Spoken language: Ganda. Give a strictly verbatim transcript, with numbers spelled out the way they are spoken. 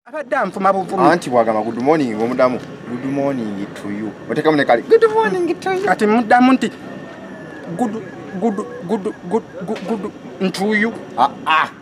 abadde nfuma buvumi anti bwagamba good morning omudamu good morning to you oteka mune kali good morning to you kati muddamu nti good good good good good ntuyu ah ah